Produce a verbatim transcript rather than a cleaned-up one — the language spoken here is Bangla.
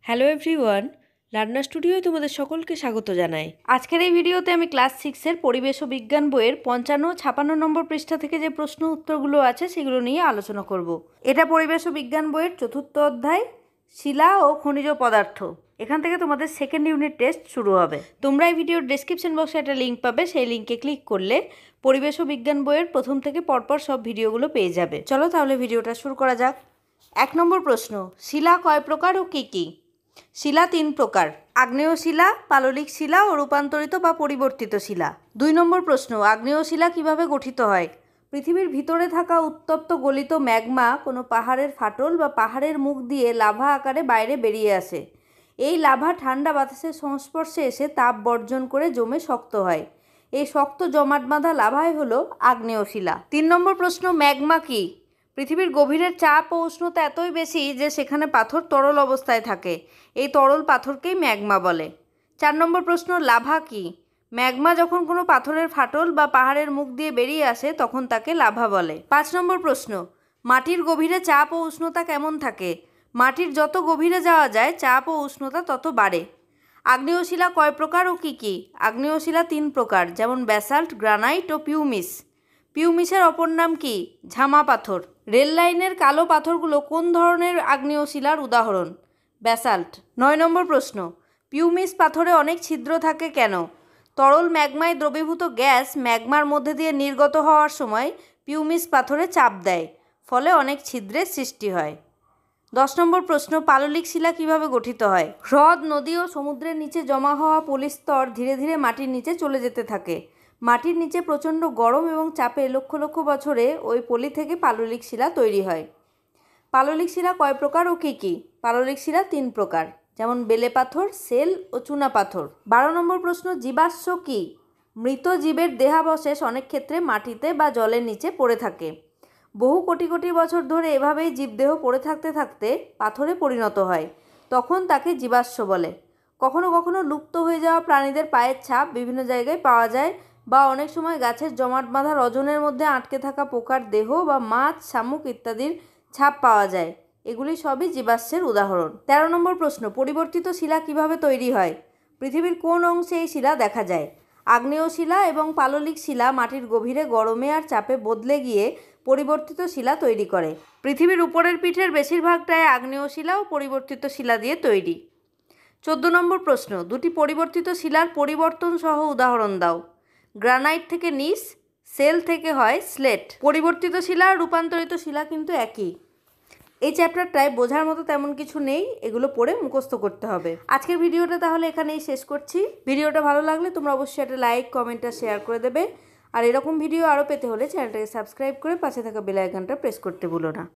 হ্যালো এভরিওয়ান, রান্না স্টুডিওয় তোমাদের সকলকে স্বাগত জানাই। আজকের এই ভিডিওতে আমি ক্লাস সিক্সের পরিবেশ ও বিজ্ঞান বইয়ের পঞ্চান্ন ছাপান্ন নম্বর পৃষ্ঠা থেকে যে প্রশ্ন উত্তরগুলো আছে সেগুলো নিয়ে আলোচনা করব। এটা পরিবেশ ও বিজ্ঞান বইয়ের চতুর্থ অধ্যায়, শিলা ও খনিজ পদার্থ। এখান থেকে তোমাদের সেকেন্ড ইউনিট টেস্ট শুরু হবে। তোমরা এই ভিডিওর ডেসক্রিপশন বক্সে একটা লিঙ্ক পাবে, সেই লিঙ্কে ক্লিক করলে পরিবেশ ও বিজ্ঞান বইয়ের প্রথম থেকে পরপর সব ভিডিওগুলো পেয়ে যাবে। চলো তাহলে ভিডিওটা শুরু করা যাক। এক নম্বর প্রশ্ন, শিলা কয় প্রকার ও কী কী? শিলা তিন প্রকার: আগ্নেয় শিলা, পাললিক শিলা ও রূপান্তরিত বা পরিবর্তিত শিলা। দুই নম্বর প্রশ্ন, আগ্নেয় শিলা কিভাবে গঠিত হয়? পৃথিবীর ভিতরে থাকা উত্তপ্ত গলিত ম্যাগমা কোনো পাহাড়ের ফাটল বা পাহাড়ের মুখ দিয়ে লাভা আকারে বাইরে বেরিয়ে আসে। এই লাভা ঠান্ডা বাতাসের সংস্পর্শে এসে তাপ বর্জন করে জমে শক্ত হয়। এই শক্ত জমাট বাঁধা লাভাই হলো আগ্নেয় শিলা। তিন নম্বর প্রশ্ন, ম্যাগমা কি? পৃথিবীর গভীরের চাপ ও উষ্ণতা এতই বেশি যে সেখানে পাথর তরল অবস্থায় থাকে। এই তরল পাথরকেই ম্যাগমা বলে। চার নম্বর প্রশ্ন, লাভা কি? ম্যাগমা যখন কোনো পাথরের ফাটল বা পাহাড়ের মুখ দিয়ে বেরিয়ে আসে তখন তাকে লাভা বলে। পাঁচ নম্বর প্রশ্ন, মাটির গভীরে চাপ ও উষ্ণতা কেমন থাকে? মাটির যত গভীরে যাওয়া যায় চাপ ও উষ্ণতা তত বাড়ে। আগ্নেয় শিলা কয় প্রকার ও কী কী? আগ্নেয় শিলা তিন প্রকার, যেমন ব্যাসাল্ট, গ্রানাইট ও পিউমিস। পিউমিসের অপর নাম কি? ঝামা পাথর। রেল লাইনের কালো পাথরগুলো কোন ধরনের আগ্নেয় শিলার উদাহরণ? ব্যাসাল্ট। নয় নম্বর প্রশ্ন, পিউমিস পাথরে অনেক ছিদ্র থাকে কেন? তরল ম্যাগমায় দ্রবীভূত গ্যাস ম্যাগমার মধ্যে দিয়ে নির্গত হওয়ার সময় পিউমিস পাথরে চাপ দেয়, ফলে অনেক ছিদ্রের সৃষ্টি হয়। দশ নম্বর প্রশ্ন, পাললিক শিলা কিভাবে গঠিত হয়? হ্রদ, নদী ও সমুদ্রের নিচে জমা হওয়া পলিস্তর ধীরে ধীরে মাটির নিচে চলে যেতে থাকে। মাটির নিচে প্রচণ্ড গরম এবং চাপে লক্ষ লক্ষ বছরে ওই পলি থেকে পাললিক শিলা তৈরি হয়। পাললিক শিলা কয় প্রকার ও কী কী? পাললিক শিলা তিন প্রকার, যেমন বেলে পাথর, সেল ও চুনা পাথর। বারো নম্বর প্রশ্ন, জীবাশ্ম কি? মৃত জীবের দেহাবশেষ অনেক ক্ষেত্রে মাটিতে বা জলের নিচে পড়ে থাকে। বহু কোটি কোটি বছর ধরে এভাবেই জীবদেহ পড়ে থাকতে থাকতে পাথরে পরিণত হয়, তখন তাকে জীবাশ্ম বলে। কখনো কখনো লুপ্ত হয়ে যাওয়া প্রাণীদের পায়ের ছাপ বিভিন্ন জায়গায় পাওয়া যায়, বা অনেক সময় গাছের জমাট বাঁধা রজনের মধ্যে আটকে থাকা পোকার দেহ বা মাছ, শামুক ইত্যাদির ছাপ পাওয়া যায়। এগুলি সবই জীবাশ্মের উদাহরণ। তেরো নম্বর প্রশ্ন, পরিবর্তিত শিলা কিভাবে তৈরি হয়? পৃথিবীর কোন অংশে এই শিলা দেখা যায়? আগ্নেয় শিলা এবং পাললিক শিলা মাটির গভীরে গরমে আর চাপে বদলে গিয়ে পরিবর্তিত শিলা তৈরি করে। পৃথিবীর উপরের পিঠের বেশিরভাগটাই আগ্নেয় শিলা ও পরিবর্তিত শিলা দিয়ে তৈরি। চোদ্দ নম্বর প্রশ্ন, দুটি পরিবর্তিত শিলার পরিবর্তন সহ উদাহরণ দাও। গ্রানাইট থেকে নিস, সেল থেকে হয় স্লেট। পরিবর্তিত শিলা আর রূপান্তরিত শিলা কিন্তু একই। এই চ্যাপ্টারটায় বোঝার মতো তেমন কিছু নেই, এগুলো পড়ে মুখস্থ করতে হবে। আজকের ভিডিওটা তাহলে এখানেই শেষ করছি। ভিডিওটা ভালো লাগলে তোমরা অবশ্যই একটা লাইক, কমেন্ট আর শেয়ার করে দেবে। আর এরকম ভিডিও আরও পেতে হলে চ্যানেলটাকে সাবস্ক্রাইব করে পাশে থাকা বেল আইকনটা প্রেস করতে ভুলো না।